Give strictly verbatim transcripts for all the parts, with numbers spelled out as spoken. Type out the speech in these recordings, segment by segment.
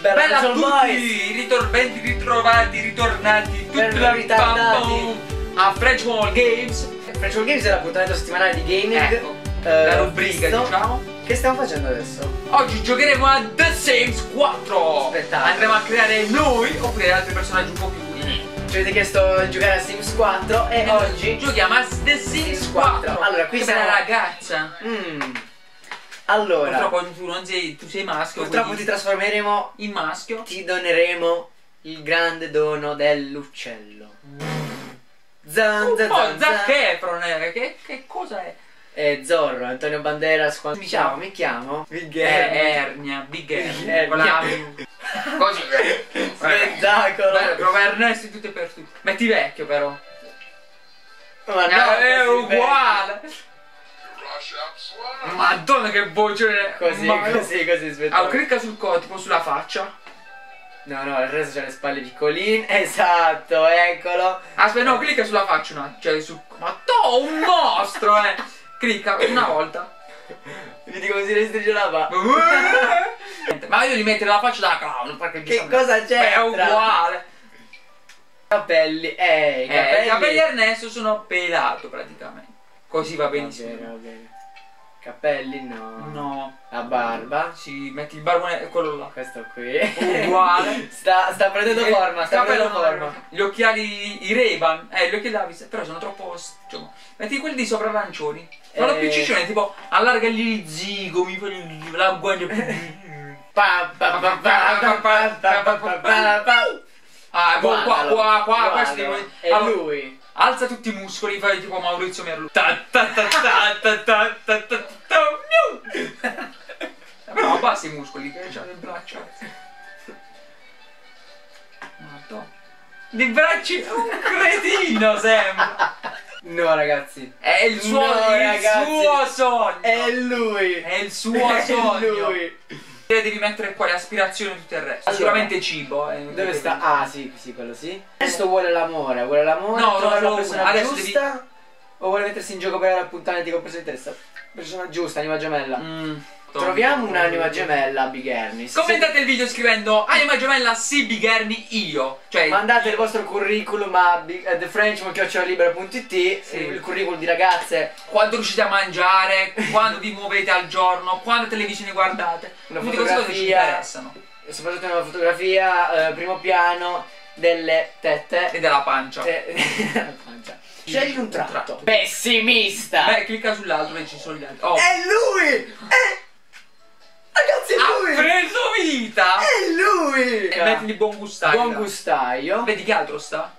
Bella, Bella a Special tutti, Boys. ritor ben ritrovati, ritornati, tutti Ben la ritardati. a French Mall Games. French Mall Games è l'appuntamento settimanale di gaming. Ecco, eh, la rubrica, visto. diciamo. Che stiamo facendo adesso? Oggi giocheremo a The Sims quattro. Spettacolo. Andremo a creare noi oppure altri personaggi un po' più. Ci avete chiesto di giocare a Sims quattro e oggi giochiamo a The Sims quattro. Allora, qui che siamo- bella ragazza. Mm. Allora, Purtroppo tu non sei, tu sei maschio. purtroppo quindi ti trasformeremo. in maschio. Ti doneremo il grande dono dell'uccello. Zan, Un zan, po' zan, Zac zan. Efron, eh, che, che cosa è? E Zorro, Antonio Banderas. Quando mi chiamo? Mi chiamo Big Eh, Ernie. Ernia, Big Big Ernia, con la Ernia. così. Spettacolo. Bello, prova Ernesto in tutto e per tutto. Metti vecchio però. Ma Eh, no, è così uguale. Madonna che voce. bene. Così, Ma- così, così, spettacolo. Ah, clicca sul codo, tipo sulla faccia. No, no, il resto c'ha le spalle piccoline. Esatto, eccolo. Aspetta, no, clicca sulla faccia un attimo. Cioè su. Ma tu, un mostro, eh! Clicca una volta. Vedi come si restringe la pa. Ma io gli mettere la faccia da clown perché Che cosa Beh, c'è? è uguale. Capelli, eh, i Eh, capelli. I capelli Ernesto sono pelato praticamente. Così va Va benissimo. bene, va bene. Capelli no. No. La barba. Sì, metti il barbone, quello là. Questo qui. Uguale. sta, sta prendendo Eh, forma, sta capello prendendo marrone. forma. Gli occhiali, i Ray-Ban, eh, gli occhiali da vista, però sono troppo. Cioè, metti quelli di sopra arancioni. Fallo Eh. più ciccione, tipo allargagli i zigomi, fai la guaglia più. Pa, pa, pa, pa, pa, pa, pa, pa, pa, pa, pa. Ah, qua, qua, Guardalo, qua, qua, guardalo. questi. È Allora, lui. alza tutti i muscoli, fai tipo Maurizio Merlo. Ta ta ta ta ta ta ta ta ta miu. Però abbassa i muscoli, che c'ha le braccia. Madonna. Dei bracci, un cretino sembra. No, ragazzi. È il suo, No, il ragazzi. suo sogno. È lui. È il suo È sogno. lui. Devi mettere qua le aspirazioni e tutto il resto. Allora, Sicuramente cibo. Eh, Dove sta? Ah, sì, sì, quello sì. Adesso vuole l'amore, vuole l'amore, No, trovare no, la persona adesso giusta. O vuole mettersi in gioco per appuntamenti con persone interesse? Persona giusta, anima gemella. Mm. Troviamo un'anima gemella a Big Ernie. Se Commentate il video scrivendo anima gemella sì Big Ernie io. Cioè mandate il vostro curriculum a Big- a thefrenchman.it, Sì. il curriculum di ragazze, quando riuscite a mangiare, quando vi muovete al giorno, quando televisione guardate. una Tutte queste cose che ci fotografia, interessano. e soprattutto una fotografia, eh, primo piano, delle tette E della pancia. e la pancia. Scegli un tratto. tratto. Pessimista. Beh, clicca sull'altro e ci sono gli altri. Oh, È lui! È... Ragazzi, è ha lui! preso vita! È lui! E mettili buon gustaio. Buon gustaio. Vedi che altro sta?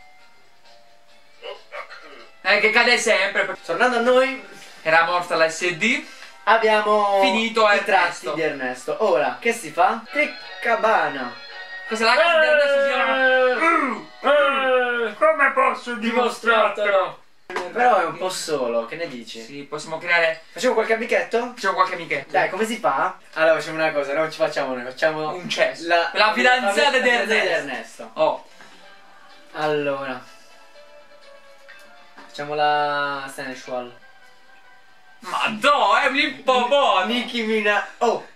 Eh, che cade sempre. Tornando a noi, Era morta la S D. abbiamo Finito i Ernesto. tratti di Ernesto. Ora, che si fa? Che cabana! Questa è la casa di Ernesto si chiama. Eh, Come posso dimostrartelo? Però è un po' solo, che ne dici? Sì, possiamo creare. Facciamo qualche amichetto? Facciamo qualche amichetto. Dai, come si fa? Allora facciamo una cosa, non ci facciamo noi, facciamo Un cesso. la, La fidanzata di la Ernesto. Ernesto. Oh. Allora, facciamo la Seneschal. Madonna, è un ippopotamo. Nicki Minaj. Oh!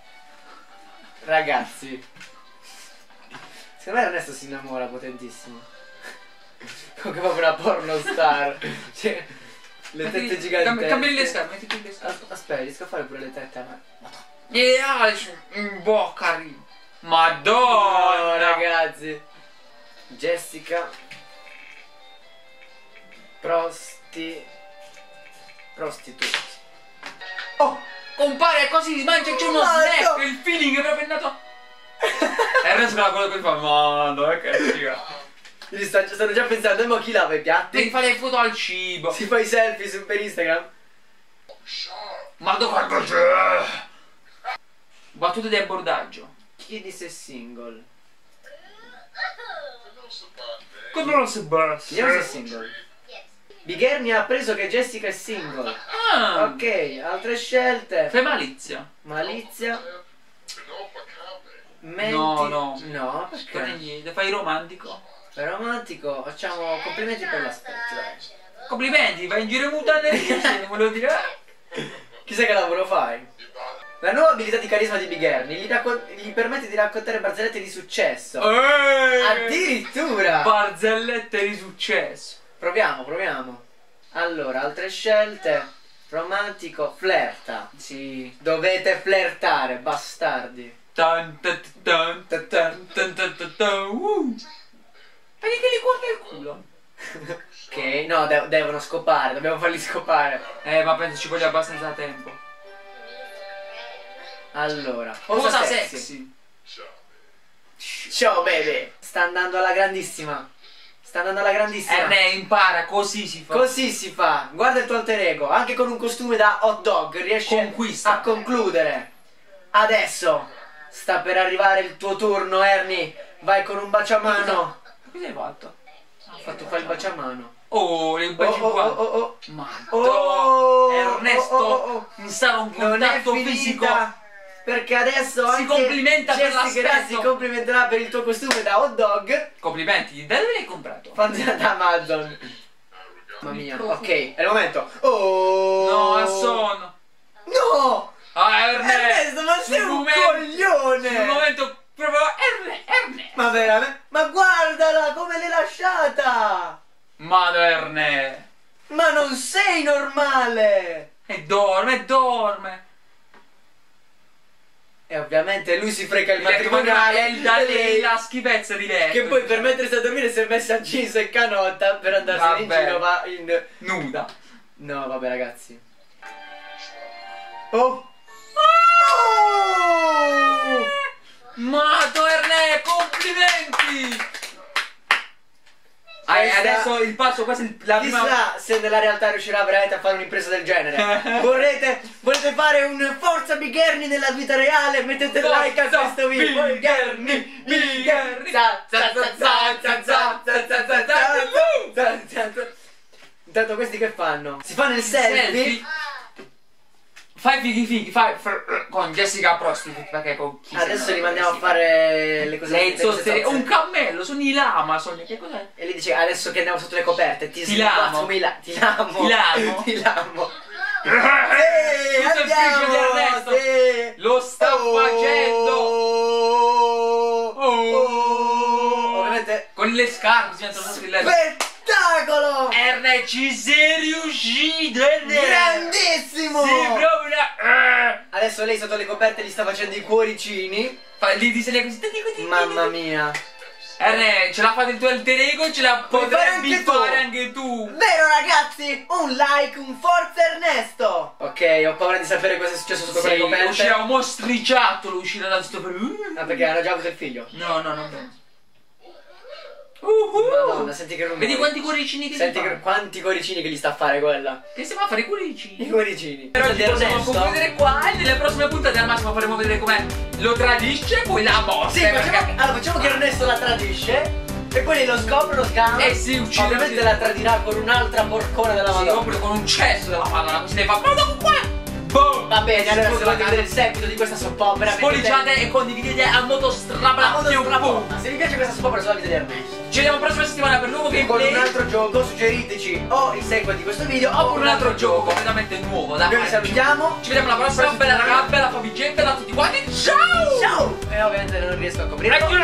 Ragazzi, secondo me Ernesto si innamora potentissimo. Come proprio una porno star. Cioè, le Metti- tette giganti. cambi- Cambiali le scarpe, mettiti le scarpe. Aspetta, riesco a fare pure le tette a me. Yeah, in bocca arriva. No, Madonna, ragazzi. Jessica. Prosti. Prostituti. Oh! compare così si mangia, c'è uno Madonna. snack, il feeling è proprio andato. E adesso quella cosa che fa, madonna, che figa. Gli sta- stanno già pensando, e mo chi lava i piatti? Devi fare le foto al cibo. Si fa i selfie su, per Instagram? Madonna, guarda c'è. Battute di abbordaggio. Chiedi se è single. Come non si basta? Vediamo se è single. Big Ernie ha appreso che Jessica è single. Ah, Ok, altre scelte. fai malizia. Malizia. Menti. No, no. No, Non è perché? niente, fai romantico. Per romantico facciamo complimenti per l'aspetto, dai. Complimenti, vai in giro in mutande e volevo dire. eh. Chissà che lavoro fai? La nuova abilità di carisma di Big Ernie gli, raccon- gli permette di raccontare barzellette di successo. Eeeh! Addirittura! Barzellette di successo. Proviamo, proviamo. Allora, altre scelte. Romantico, flirta. Sì. Dovete flirtare, bastardi. Tan, tan, tan, tan, tan, tan, tan, tan, tan, uh. Vedi che li guarda il culo. Ok, no, de- devono scopare, dobbiamo farli scopare. Eh, ma penso ci voglia abbastanza tempo. Allora, Cosa, cosa sexy? sexy? Ciao baby. Sta andando alla grandissima. Sta andando alla grandissima. Eh, ne impara, così si fa. Così si fa. Guarda il tuo alter ego. Anche con un costume da hot dog riesci Conquista. a concludere. Adesso sta per arrivare il tuo turno, Ernie. Vai con un baciamano. Cosa hai fatto? Ha fatto fare il baciamano. Oh, le Oh, baci oh, qua. oh, oh, oh. Madonna. Oh, Ernesto oh, oh, oh. instala un Non è contatto finita, fisico. perché adesso Si anche complimenta per Jessica l'aspetto. si complimenterà per il tuo costume da hot dog. Complimenti, da dove l'hai comprato? Fatto da Amazon. Mamma mia. Ok, è il momento. Oh. No, a sonno. No! Ah, Erne. Ernesto, ma sei Sul un momento- coglione! Sul momento proprio Erne, Erne. Ma veramente? Ma guardala come l'hai lasciata! Mado Erne. Ma non sei normale! E dorme, e dorme. E ovviamente lui si frega il Il matrimoniale matrimoniale è da e lei la schifezza di letto. che poi per mettersi a dormire si è messa jeans e canotta per andarsene in Vabbè. giro va in... Nuda. No vabbè ragazzi. Oh! Oh! Mato Erne, complimenti! Ah, e Questa- adesso il passo, questa è la prima. Chissà se nella realtà riuscirà veramente a fare un'impresa del genere. Vorrete, volete fare un Forza Big Ernie nella vita reale? Mettete Forza like a questo video. Big Ernie, Big Ernie. Za, za, za, za, za, za, za, za, za, za, za, za. Intanto questi che fanno? Si fanno il selfie. Selfie. Fai fighi fighi, fai fr- con Jessica Prostitute, perché con chi Adesso se li no, mandiamo a Jessica? fare le cose Lei le cose zozze- zozze. un cammello, sono i lama, Sonia, che cos'è? E gli dice adesso che andiamo sotto le coperte ti, Ti sbatti lamo. come i la- Ti lamo. Ti lamo. Ti lamo. Ehi, Sì, andiamo, di Ernesto. sì. Lo sta Oh, facendo. oh. Ovviamente Con le scarpe si mettono sul letto. spettacolo Erne, ci sei riuscito, Erne. grandissimo. Sei proprio una... Adesso lei sotto le coperte gli sta facendo i cuoricini. Fa, li disegna così. Tieni, tieni, Mamma tieni. mia. Erne, ce l'ha fatta il tuo alter ego, ce la Puoi fare potrebbe anche tu. fare anche tu. Vero ragazzi? Un like, un forza Ernesto. Ok, ho paura di sapere cosa è successo sotto quelle Sì, coperte. uscirà un mostriciattolo, uscirà da sto... Ah, perché hanno già avuto il figlio. No, no, non penso. Uh-huh. Madonna, senti che rumore. Vedi quanti cuoricini che Senti si che, fa? quanti cuoricini che gli sta a fare quella. Che si fa a fare i I cuoricini? cuoricini. Per oggi Di possiamo Ernesto. concludere qua e nelle prossime puntate al massimo faremo vedere come lo tradisce e poi la morte. Sì, facciamo, perché- allora facciamo che Ernesto la tradisce e poi lei lo scopre, lo scama. Eh sì, uccide. Ovviamente uccide. la tradirà con un'altra porcona della Sì, Madonna. oppure con un cesso della Madonna, così ne fa. Ma dopo qua! Boom! Va bene, allora se Scusa, volete vedere il seguito di questa soppopera spolliciate e condividete a modo a strabla. modo strabomba. Se vi piace questa soppopera sulla vita di Ernesto Ci vediamo la prossima settimana per un nuovo con gameplay un altro gioco, suggeriteci o il seguito di questo video oppure un altro gioco completamente nuovo da Noi vi fare. salutiamo. Ci vediamo alla prossima, bella raga, bella Fabi G, bella a tutti quanti. Ciao! Ciao! E ovviamente non riesco a coprire. Ecco